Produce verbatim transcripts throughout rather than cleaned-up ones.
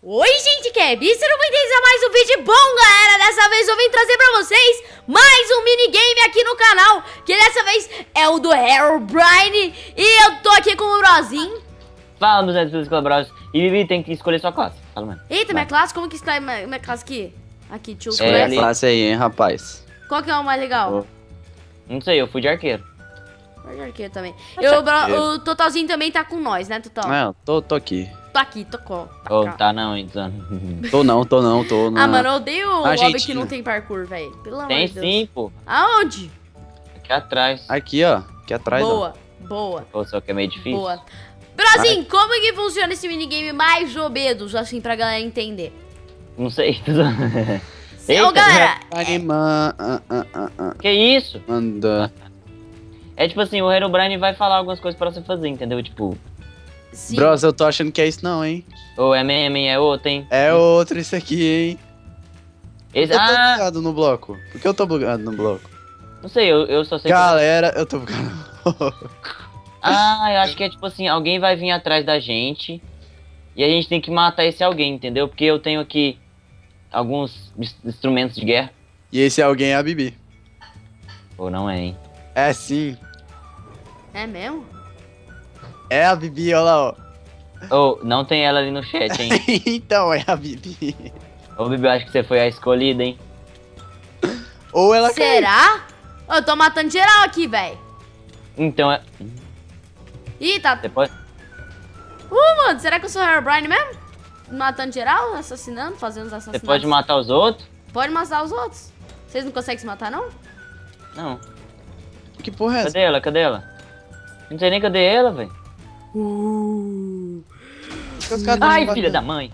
Oi, gente, que é bicho, não bem-vindos a mais um vídeo bom, galera. Dessa vez eu vim trazer pra vocês mais um minigame aqui no canal, que dessa vez é o do Herobrine. E eu tô aqui com o Brozinho. Fala, meus amigos colaboradores. E Vivi tem que escolher sua classe. Fala, mano. Eita, minha classe, como que está minha, minha classe aqui? Aqui, tio. É, Escolhe a ali. classe aí, hein, rapaz. Qual que é o mais legal? Não sei, eu fui de arqueiro. Pode arqueiro também. Eu, o, Bro- o Totalzinho também tá com nós, né, Total? Não, tô, tô aqui. Tô aqui, tô com. Ou tá não, então. Tô não, tô não, tô não. Ah, mano, eu odeio o Ah, lobby gente, que não né? tem parkour, velho. Pelo amor Tem de Deus. sim, pô. Aonde? Aqui atrás. Aqui, ó. Aqui atrás, ó. Boa, boa, Pô, só que é meio difícil. boa. Brozinho, como que funciona esse minigame mais ou menos, assim, pra galera entender? Não sei. Ô, Eita, galera, Anima, ah, ah, ah, ah. Que isso? Anda. É tipo assim, o Herobrine vai falar algumas coisas pra você fazer, entendeu? Tipo, sim. Bros, eu tô achando que é isso não, hein. ou é meme, é outro, hein? É outro isso aqui, hein. Esse... Eu tô Ah, bugado no bloco. Por que eu tô bugado no bloco? não sei, eu, eu só sei que... Galera, eu tô bugado. Ah, eu acho que é tipo assim, alguém vai vir atrás da gente e a gente tem que matar esse alguém, entendeu? Porque eu tenho aqui alguns ins- instrumentos de guerra. E esse alguém é a Bibi. Ou não é, hein? É sim. É mesmo? É a Bibi, olha lá, ó. Ou não tem ela ali no chat, hein? Então, é a Bibi. Ô, Bibi, eu acho que você foi a escolhida, hein? Ou ela quer. Será? Ô, eu tô matando geral aqui, velho. Então, é... Ih, tá... você pode... Uh, mano, será que eu sou o Herobrine mesmo? Matando geral, assassinando, fazendo os Você assassinatos. pode matar os outros? Pode matar os outros. Vocês não conseguem se matar, não? Não. Que porra é essa? Cadê ela? Cadê ela? Não sei nem cadê ela, velho. Uh, Por que os caras tão Ai, se filha da batendo? mãe.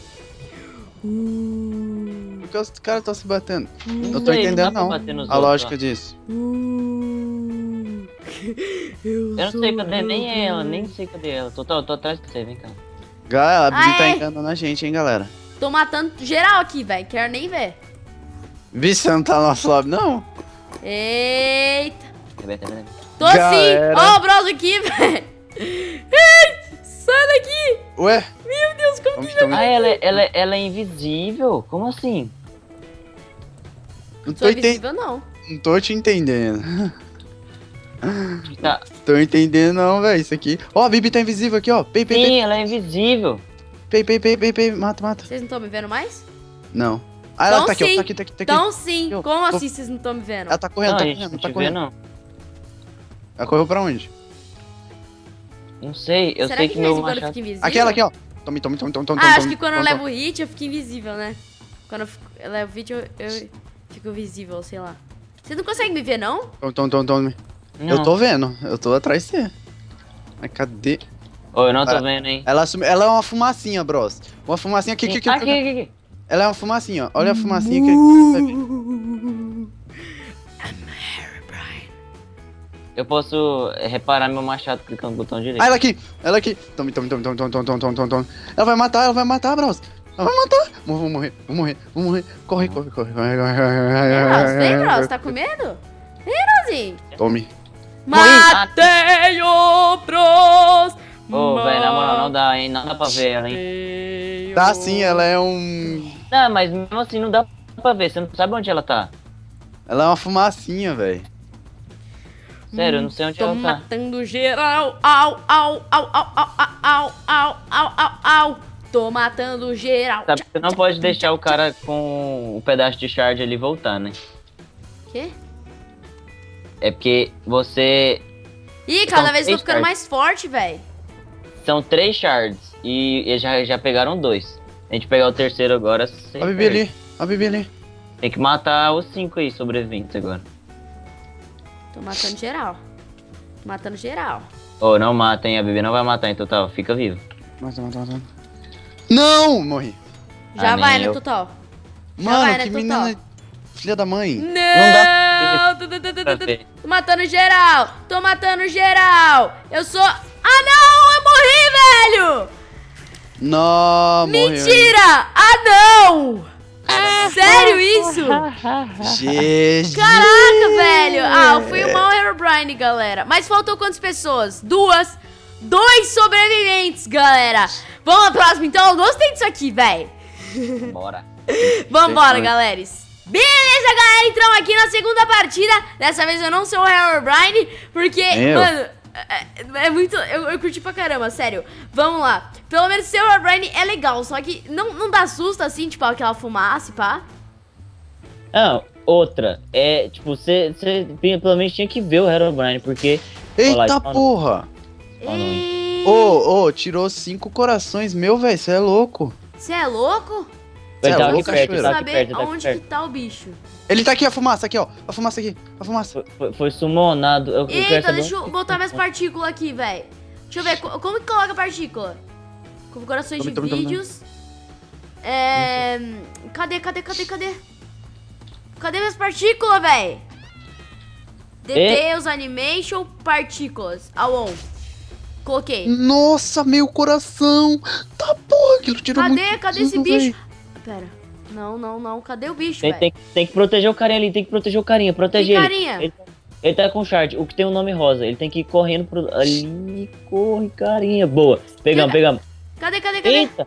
uh, Por que os caras estão se batendo? Não Eu tô sei, não dá entendendo pra não. bater nos A outros, lógica ó. disso. uh. Eu, Eu não sou sei cadê nem Herobrine. ela, nem sei cadê ela. Tô, tô, tô atrás de você, vem cá. Galera, a Bibi Ah, tá é? enganando a gente, hein, galera. Tô matando geral aqui, velho. Quero nem ver. Bibi, você não tá no nosso lobby, não? Eita. Roberta, né? Tô sim. Galera. Ó o Bros aqui, velho. Ei, sai daqui. Ué? Meu Deus, como Vamos que... tomar. Ah, ela, é- ela, é- ela é invisível? Como assim? Não tô, Sou enten... invisível, não. não tô te entendendo. Tá. Tô entendendo não, velho, isso aqui. Ó, a Bibi tá invisível aqui, ó. Pei, pei, pei, Sim, ela é invisível. pei, pei, pei, pei, pei. Mata, mata. Vocês não estão me vendo mais? Não. Ah, ela Então tá aqui, ó. sim. Tá aqui, tá aqui, tá aqui. Então sim. Eu- Como tô- assim vocês não estão me vendo? Ela tá correndo, Não, tá a gente correndo, não tá te vê, correndo. não. Ela correu pra onde? Não sei, eu Será sei que que de vez meu em quando eu machado... fico invisível? Aquela aqui, ó. Tome, tome, tome, tome, tome. Ah, acho tome, que quando eu tome, levo hit eu fico invisível, né? Quando eu, fico, eu levo hit eu, eu fico visível, sei lá. Vocês não conseguem me ver, não? Tome, tome, tome, tome. Não. Eu tô vendo, eu tô atrás de você. Mas cadê? Ô, eu não tô Ah, vendo, hein? Ela, assume... ela é uma fumacinha, bros. Uma fumacinha aqui, aqui, aqui, Aqui, aqui. aqui, aqui. Ela é uma fumacinha, ó. Olha a fumacinha aqui. Eu posso eh, reparar meu machado clicando no botão direito. Ah, ela aqui, ela aqui. Tome, tome, tome, tome, tome, tome, tome, tome, tome. Ela vai matar, ela vai matar, bros. Ela vai matar. Vou, vou morrer, vou morrer, vou morrer. Corre, corre, corre, corre, corre, Bros, vem, Bros, corre. tá com medo? Vem, Brozinho. Tome. Matei o Bros. Ô, velho, na moral, não dá, hein? Não dá pra ver ela, hein? Tá sim, ela é um... Não, mas mesmo assim não dá pra ver. Você não sabe onde ela tá. Ela é uma fumacinha, velho. Sério, eu não sei onde Tô ela tá. matando geral. Au, au, au, au, au, au, au, au, au, au. Tô matando geral. Sabe que você não pode deixar o cara com o pedaço de shard ali voltar, né? Quê? É porque você... Ih, cada São vez eu tô três ficando shards. mais forte, velho. São três shards e eles já, já pegaram dois. A gente pegar o terceiro agora... você Ó a Bibi perde. ali, ó a Bibi ali. Tem que matar os cinco aí sobreviventes agora. Tô matando geral. Tô matando geral. Ô, não mata, hein? A Bibi não vai matar em total. Fica vivo. Mata, mata, mata. Não, morri. Já Ah, vai, nem né, eu. Total? Mano, vai, né, que total? menina... Filha da mãe. Não! dá Tô, tô, tô, tô, pra tô, ver. tô matando geral! Tô matando geral! Eu sou... Ah, não! Eu morri, velho! Não, morreu. Mentira! Ah, não! Sério isso? G G. Caraca, velho! Ah, eu fui o mau Herobrine, galera. Mas faltou quantas pessoas? Duas. Dois sobreviventes, galera. Vamos à próxima, então. Eu gostei disso aqui, velho. Bora. Vambora, Sim, galera. Beleza, galera. Entramos aqui na segunda partida. Dessa vez eu não sou o Herobrine, porque, Eu. mano, é, é muito... Eu, eu curti pra caramba, sério. Vamos lá. Pelo menos ser o Herobrine é legal, só que não, não dá susto, assim, tipo, aquela fumaça, pá. Ah, outra. É, tipo, você pelo menos tinha que ver o Herobrine, porque... Eita Olha lá, porra! Ah, não, E... Ô, ô, tirou cinco corações meu, velho. Você é louco. Você é louco? Cê Ele é tá aqui louco, perto, ele cachoeira? tá aqui Saber perto, ele tá aqui aonde que perto. tá o bicho. Ele tá aqui, a fumaça, aqui, ó. A fumaça aqui. A fumaça. Foi, foi, foi summonado. Eu, eu quero Eita, saber deixa eu onde- botar minhas partículas aqui, velho. Deixa eu ver, co- como que coloca partícula? Configurações de Tome, tome, tome, tome. vídeos. É... Cadê, cadê, cadê, cadê? Cadê minhas partículas, velho? Details, animation, partículas. Aon. Coloquei. Nossa, meu coração. Tá porra, aquilo tirou muito. Cadê, cadê esse tudo, bicho? véi. Pera. Não, não, não. Cadê o bicho, Tem, velho? tem, tem que proteger o carinha ali, tem que proteger o carinha, protege Que ele. carinha? Ele, ele tá com shard, o que tem o nome rosa, ele tem que ir correndo pro... Ali, corre, carinha. Boa, pegamos, pegamos. Cadê, cadê, cadê? Eita,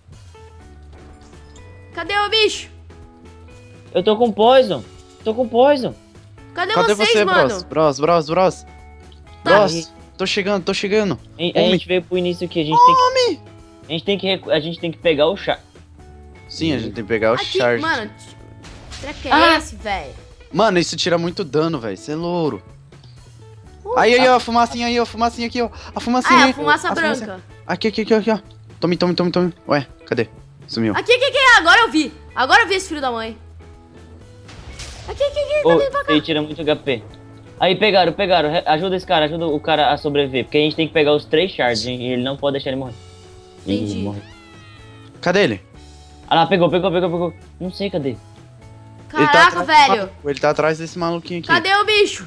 Cadê o bicho? eu tô com poison, tô com poison. Cadê, Cadê vocês, você, mano? Bros? Bros, Bros, Bros. Tá. Bros, tô chegando, tô chegando. A, a Homem. gente veio pro início aqui, a gente tem que... A gente tem que, recu- a gente tem que pegar o char. Sim, a gente tem que pegar o Aqui, charge. mano. Que treco é Ah. esse, velho? Mano, isso tira muito dano, velho. Você é louro. Uh, Aí, aí, ó, a fumacinha aí, ó, a fumacinha aqui, ó. A fumacinha Ah, é aí. a fumaça a branca. Aqui, aqui, aqui, aqui, ó. Tome, tome, tome, tome. Ué, cadê? Sumiu. Aqui, aqui, aqui. Agora eu vi. Agora eu vi esse filho da mãe. Aqui, aqui, aqui. Ô, Cadê pra cá? ele tira muito H P. Aí, pegaram, pegaram. Re- Ajuda esse cara, ajuda o cara a sobreviver. Porque a gente tem que pegar os três shards, hein, e ele não pode deixar ele morrer. Ih, Entendi. morre. Cadê ele? Ah lá, pegou, pegou, pegou, pegou. Não sei, cadê? Ele tá Caraca, atrás desse velho. maluco, Ele tá atrás desse maluquinho aqui. Cadê o bicho?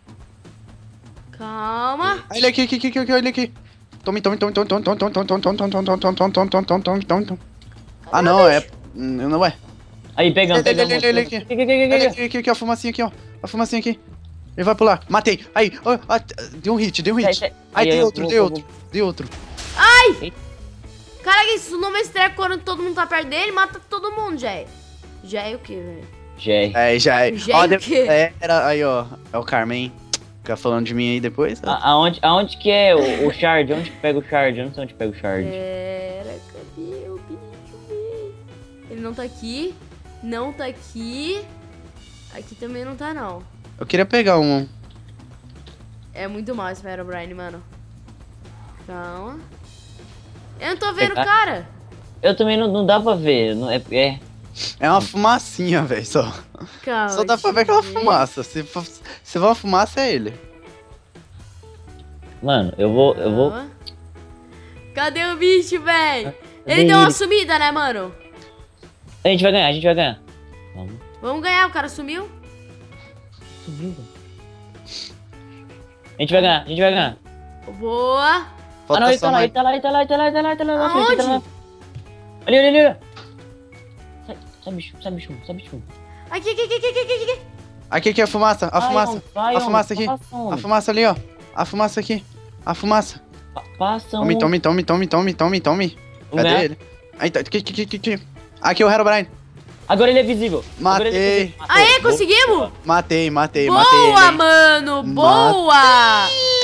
Calma. Ah, ele aqui, aqui, aqui, aqui, aqui, ele aqui. Tome, tome, tome, tome, tome, tome, tome, tome, tome, tome, tome, tome, tome, tome, tome, tome, tome, tome, tome, tome. Ah, não, é... hum, Não é. Aí, pegamos, Ele, ele, pegamos. ele, ele aqui. Aqui, aqui, aqui, Ele aqui. aqui, aqui, aqui, a fumacinha aqui, ó. A fumacinha aqui. Ele vai pular. Matei. Aí, ó, ó, deu um hit, deu um hit. Aí, Aí, aí, dei eu outro, vou- dei vou- outro, dei outro. Caraca, isso não me estreia quando todo mundo tá perto dele, mata todo mundo, Jé. Jé o que, velho? Jé. É, já é. Gente. Ó, de- é, era, aí, ó. É o Carmen. Fica falando de mim aí depois. ó. A- Aonde, aonde que é o, o shard? Onde que pega o shard? Eu não sei onde pega o shard. Pera, cadê o bicho, velho? Ele não tá aqui. Não tá aqui. Aqui também não tá, não. Eu queria pegar um. É muito mal esse Herobrine, mano. Calma. Eu não tô vendo o Pegar? cara. Eu também não, não dá pra ver. Não, é, é, É uma fumacinha, velho, só. Calma. Só dá pra ver deixa eu aquela fumaça. Se for, se for uma fumaça, é ele. mano, eu vou. Eu vou. Calma. Cadê o bicho, velho? Cadê Ele deu uma ele? sumida, né, mano? A gente vai ganhar, a gente vai ganhar. Vamos. Vamos ganhar, o cara sumiu? Subiu, velho. A gente vai ganhar, a gente vai ganhar. Boa. Ah Falta não, ele só tá lá, mais. ele tá lá, ele tá lá, ele tá lá, ele tá lá, ele tá lá, na frente, ele tá lá. Aonde? Ali, ali, ali, ali. Sai, sai bicho, sai bicho, sai bicho. Aqui, aqui, aqui, aqui, aqui, aqui, aqui. Aqui, aqui, a fumaça, a Vai, fumaça. homem, vai, A homem, fumaça aqui. Passa, A homem. fumaça ali, ó. A fumaça aqui. A fumaça. Pa- Passa, Tome, homem. tome, tome, tome, tome, tome, tome. Vamos Cadê ganhar? ele? Aí, tá. Aqui, aqui, aqui, aqui. Aqui é o Herobrine. Agora ele é visível. Agora ele é Matei. visível. Matou. Aê, Boa. conseguimos? Matei, matei, matei ele. Boa, hein. mano, boa.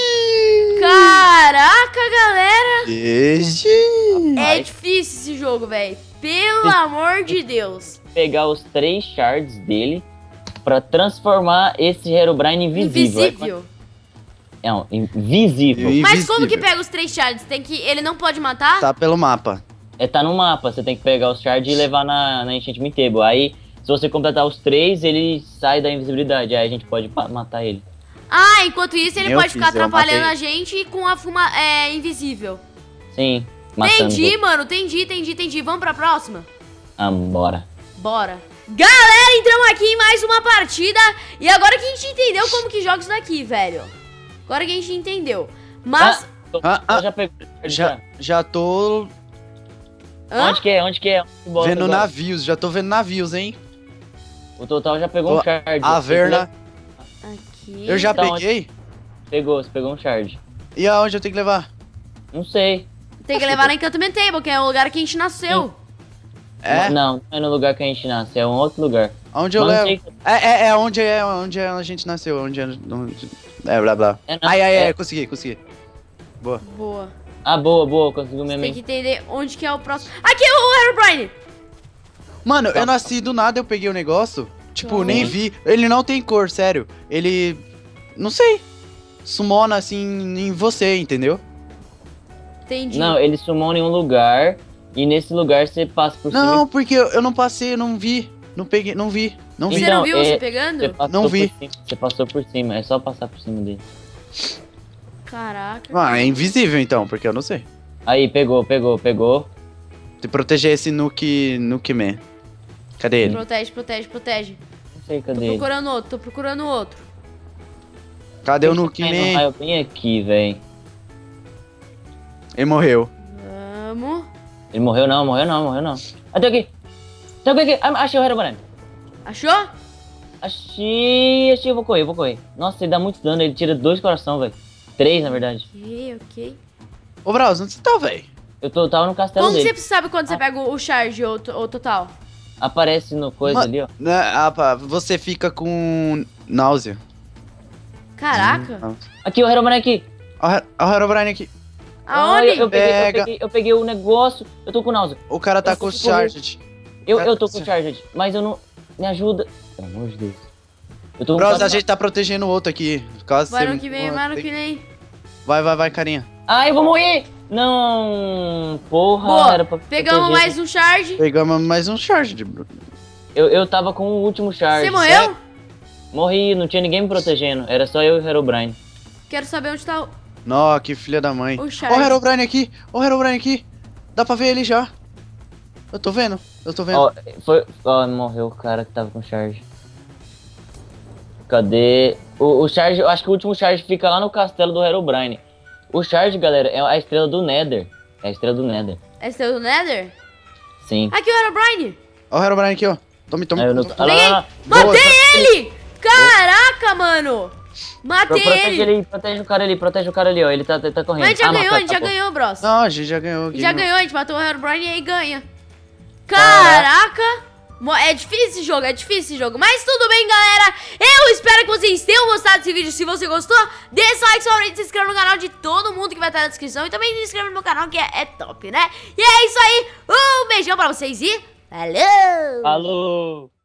Caraca, galera. Beijo. É difícil esse jogo, velho. Pelo amor de Deus. Pegar os três shards dele pra transformar esse Herobrine invisível. Invisível. É, um, invisível. Invisível. Mas como que pega os três shards? Tem que... Ele não pode matar? Tá pelo mapa. É, tá no mapa, você tem que pegar os shards e levar na, na Enchantment Table. Aí, se você completar os três, ele sai da invisibilidade. Aí a gente pode pa- matar ele. Ah, enquanto isso ele Eu pode fiz, ficar eu atrapalhando matei. a gente com a fuma... É, invisível. Sim, matando. Entendi, mano. Entendi, entendi, entendi. Vamos pra próxima? Ah, bora. Bora. Galera, entramos aqui em mais uma partida. E agora que a gente entendeu como que joga isso daqui, velho. Agora que a gente entendeu. Mas... Ah, ah, já pegou. Já, já tô Hã? Onde que é? Onde que é? Onde que bota vendo agora? navios, já tô vendo navios, hein? O Total já pegou Ô, um shard. A Verna, Aqui. eu já Tá onde? peguei. Pegou, você pegou um shard. E aonde eu tenho que levar? Não sei. Tem que levar na Encantamento Table, que é o lugar que a gente nasceu. É? Não, não é no lugar que a gente nasce, é um outro lugar. Onde eu Mas não levo? sei- É, é, é onde é onde a gente nasceu, onde é. Onde... É, blá blá. É, não, ai, ai, é- ai, consegui, consegui. Boa. Boa. Ah, boa, boa, conseguiu Você mesmo. tem que hein? entender onde que é o próximo. Aqui é o Herobrine! Mano, Tá. eu nasci do nada, eu peguei o negócio. Tipo, Tá. nem vi. Ele não tem cor, sério. Ele. Não sei. Sumona assim em você, entendeu? Entendi. Não, ele sumou em um lugar e nesse lugar você passa por cima. Não, porque eu, eu não passei, eu não vi. Não peguei, não vi. Não vi. Você Então, não viu é- você pegando? Você passou Não vi. Por cima, você passou por cima, é só passar por cima dele. Caraca. Ah, é invisível então, porque eu não sei. Aí, pegou, pegou, pegou. Se proteger esse Nuke. Nuke Man. Cadê ele? Protege, protege, protege. Não sei Tô cadê ele. procurando outro, tô procurando outro. Cadê o Ele Nuke tá caindo um Man? raio bem aqui, velho. Ele morreu. Vamos. Ele morreu não, morreu não, morreu não. Ah, tem aqui. Tem aqui, aqui. Ah, achei o Herobrine. Achou? Achei, achei, eu vou correr, eu vou correr. Nossa, ele dá muito dano, ele tira dois coração, velho. Três, na verdade. Ok, ok. Ô, Braus, onde você tá, velho? Eu tô, tava no castelo Como dele. você sabe quando você pega o charge ou o total? Aparece no coisa Ma- ali, ó. Né, ah, pá, você fica com náusea. Caraca. Hum, Aqui, o Herobrine aqui. Olha o Herobrine aqui. Aonde? Ah, eu, peguei, eu, Pega. peguei, eu peguei o negócio, eu tô com náusea. O cara tá Eu com fico charged. Eu, Cara, eu tô com você- charged, mas eu não... Me ajuda. Pelo amor de Deus. Eu tô com... Bros, a gente tá protegendo o outro aqui. Caso Vai você- no que vem, vai no que vem. Vai, vai, vai, carinha. Ai, eu vou morrer! Não, porra, Boa, era pra pegamos proteger. mais um charge. Pegamos mais um charged, bro. Eu, eu tava com o último charge. Você morreu? Morri, não tinha ninguém me protegendo. Era só eu e o Herobrine. Quero saber onde tá o... Nó, que filha da mãe. O Ó charge. o Herobrine aqui. Ó o Herobrine aqui. Dá pra ver ele já. Eu tô vendo. Eu tô vendo. Ó, foi... Ó, morreu o cara que tava com charge. Cadê? O, o charge, eu acho que o último charge fica lá no castelo do Herobrine. O charge, galera, é a estrela do Nether. É a estrela do Nether. É seu do Nether? Sim. Aqui o Herobrine. Ó o Herobrine aqui, ó. Tome, tome. Aí eu não... tome. Ah, lá, lá, lá. Matei Boa, ele! Caraca, mano! Matei Protege ele! ele, protege o cara ali, protege o cara ali, ó. Ele tá, tá, tá correndo. Mas a gente já Ah, ganhou, matou, a gente já acabou. ganhou, bros. Não, a gente já ganhou. Já ganhou. ganhou, a gente matou o Herobrine e aí ganha. Caraca! Mo- É difícil esse jogo, é difícil esse jogo. Mas tudo bem, galera. Eu espero que vocês tenham gostado desse vídeo. Se você gostou, deixa o like, seu favorito, se inscreva no canal de todo mundo que vai estar na descrição. E também se inscreva no meu canal, que é, é top, né? E é isso aí. Um beijão pra vocês e... Falou! Falou!